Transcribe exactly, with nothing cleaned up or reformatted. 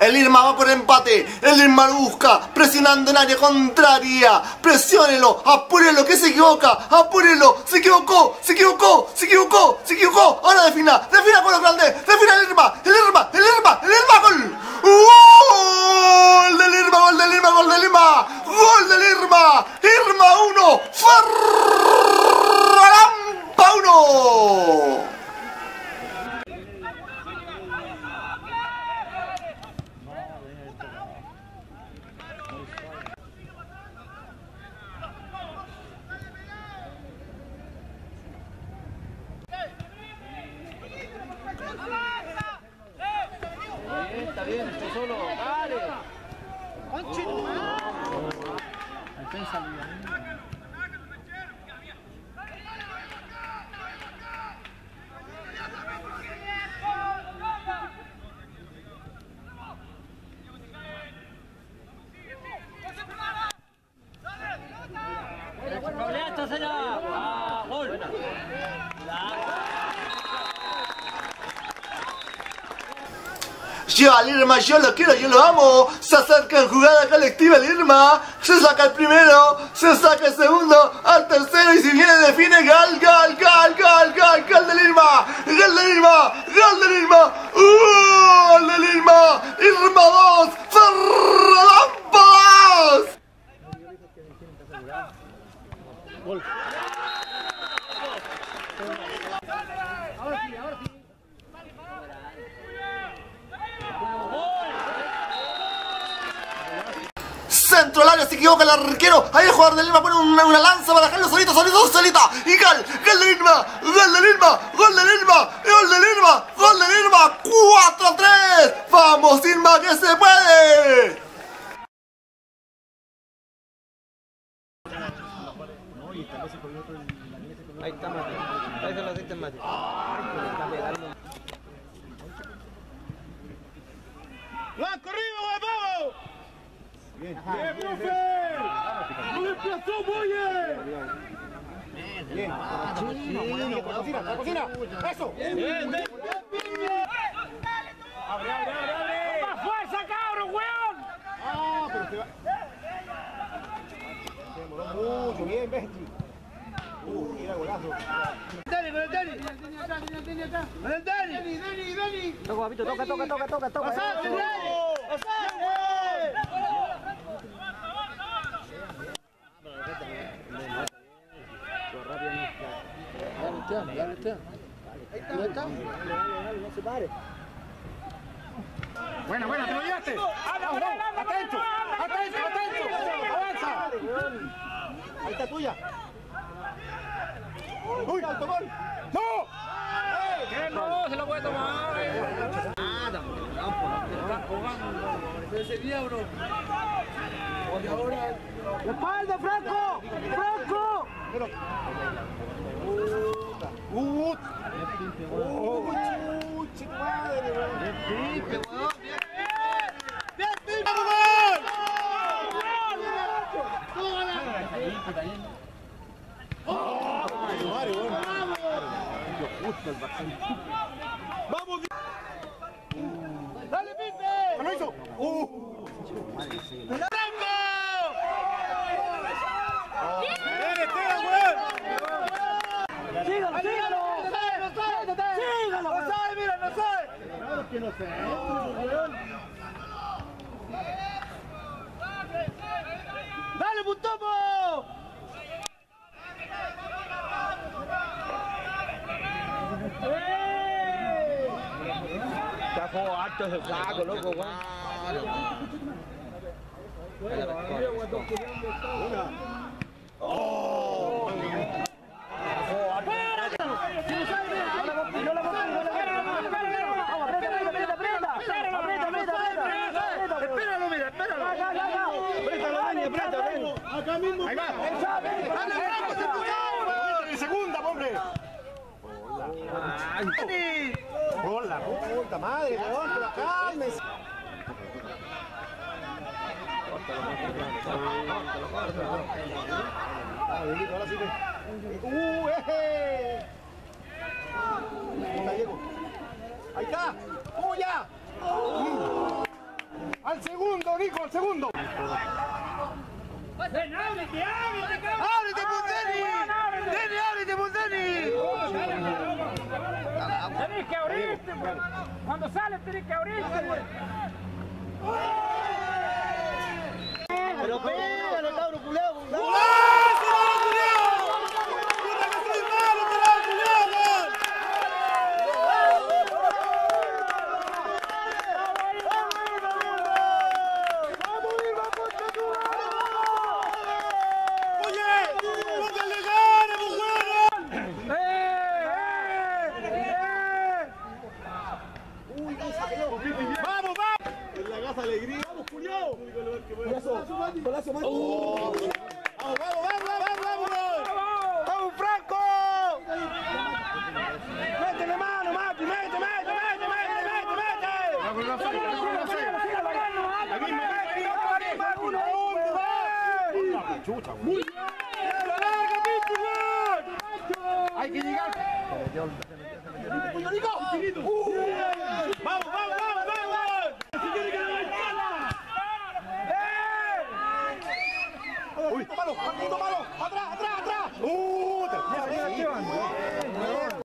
El Irma va por empate. El Irma lo busca, presionando en área contraria. Presiónelo, apúrelo, que se equivoca. Apúrelo, se equivocó, se equivocó, se equivocó, se equivocó. Ahora defina, defina con los grandes. Defina el Irma, el Irma, el Irma, el Irma, gol. ¡Gol del Irma, gol del Irma, gol del Irma! ¡Gol del Irma! ¡Irma uno! ¡Ferrampa uno! Está bien, estoy solo. Dale. Defensa libre. Yo al Irma, yo lo quiero, yo lo amo. Se acerca en jugada colectiva el Irma. Se saca el primero, se saca el segundo, al tercero y si viene define gol, gol, gol, gol, gol, gol del Irma. Gol del Irma, gol del Irma. ¡Uh! Gol del Irma. Irma dos, Ferrampa dos. Gol. Centro al área, se equivoca el arquero. Ahí el jugador del Irma pone una, una lanza para dejarlo solito, solito, solita. Y gol, gol del Irma, gol del Irma, gol del Irma, gol del Irma, gol del Irma. cuatro a tres. Vamos, Irma, que se puede. Ahí está Mati. Ahí se lo hiciste Mati. ¡Lo han corrido, vamos! Bien, bien, profe. ¡No le desplazó, Boye! Bien. La cocina, la cocina. Eso. Bien, bien, bien. Abre, abre, abre, abre. ¡Más fuerza, cabrón, weón! Ah, pero se va. Se demoró mucho, bien, Benji. Uh, mira golazo. Dani, con el Dani. Con el Dani. Dani, Dani, Dani. Toca, papito, toca, toca, toca, toca, toca. ¡Pasate, Dani! ¡Pasate! Dale, dale, dale. Ahí está. No se pare. Buena, buena, te lo llevaste. Atento, atento, atento. Avanza. Ahí está tuya. ¡Uy, alto gol! ¡No! ¿Qué no? Se lo puede tomar. Nada, están jugando. Ese diablo. Y ahora. ¡La espalda, Franco! ¡Franco! Pero. ¡Uh! ¡Uh! ¡Uy, chico madre! ¡Bien, bien, weón! ¡Bien! ¡Bien, bien! ¡Vamos, ¡vamos! ¡Dale, Pipe! ¡Lo hizo! ¡Uh! ¡Franco! ¡Bien, Esteban, weón! ¡Sígalo, sígalo! ¡No sabe, no sabe! ¡Sígalo! ¡No sabe, mira, no sabe! ¡Claro que no sé! ¡Dale, Puntomo! Está como harto ese flaco, loco, weón. ¡Oh! ¡Espérate! ¡Si no sabe, mira! ¡No la boté, no la boté! ¡Vamos, aprieta, aprieta, aprieta! ¡Aprieta, aprieta, aprieta! ¡Espéralo, mira, espéralo! ¡Apriétalo, Dani, apriétalo! ¡Acá mismo! ¡Ahí va! ¡Dale, Franco, se puso! ¡En segunda, hombre! ¡Ay! ¡Hola, puta madre, weón! ¡Pero cálmese! Ahora sí que... ¡Uh, eje! Ahí está, Diego. Ahí está. ¡Oh, ya! Al segundo, Nico, al segundo. ¡Ven, ábrete, ábrete, cabrón! ¡Ábrete, Pundeni! ¡Deni, ábrete, Pundeni! Tenés que abrirte, pues. Cuando sales tenés que abrirte, pues. Pero pégale, cabro culeado. ¡Vamos, vamos! En la casa alegría, vamos, culiao. Golazo, golazo, más. ¡Vamos, vamos, vamos, vamos, vamos! ¡Vamos, Franco! ¡Métele mano, Mati! ¡Mete, mete, mete, mete, mete, mete! ¡Muy bien! ¡Hay que llegar! ¡Vamos, vamos, vamos, vamos! ¡Uy, tómalo! ¡Tómalo! ¡Atrás, atrás, atrás! ¡Uh!